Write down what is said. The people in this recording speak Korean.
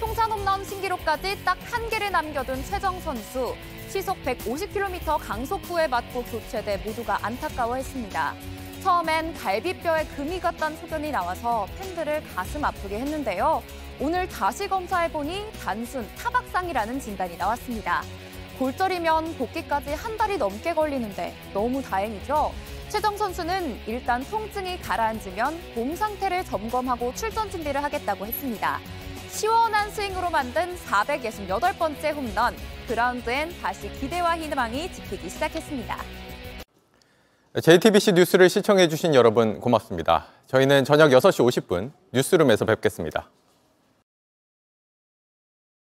통산 홈런 신기록까지 딱 한 개를 남겨둔 최정 선수. 시속 150km 강속구에 맞고 교체돼 모두가 안타까워했습니다. 처음엔 갈비뼈에 금이 갔다는 소견이 나와서 팬들을 가슴 아프게 했는데요. 오늘 다시 검사해보니 단순 타박상이라는 진단이 나왔습니다. 골절이면 복귀까지 한 달이 넘게 걸리는데 너무 다행이죠. 최정 선수는 일단 통증이 가라앉으면 몸 상태를 점검하고 출전 준비를 하겠다고 했습니다. 시원한 스윙으로 만든 468번째 홈런. 그라운드엔 다시 기대와 희망이 지키기 시작했습니다. JTBC 뉴스를 시청해주신 여러분 고맙습니다. 저희는 저녁 6시 50분 뉴스룸에서 뵙겠습니다.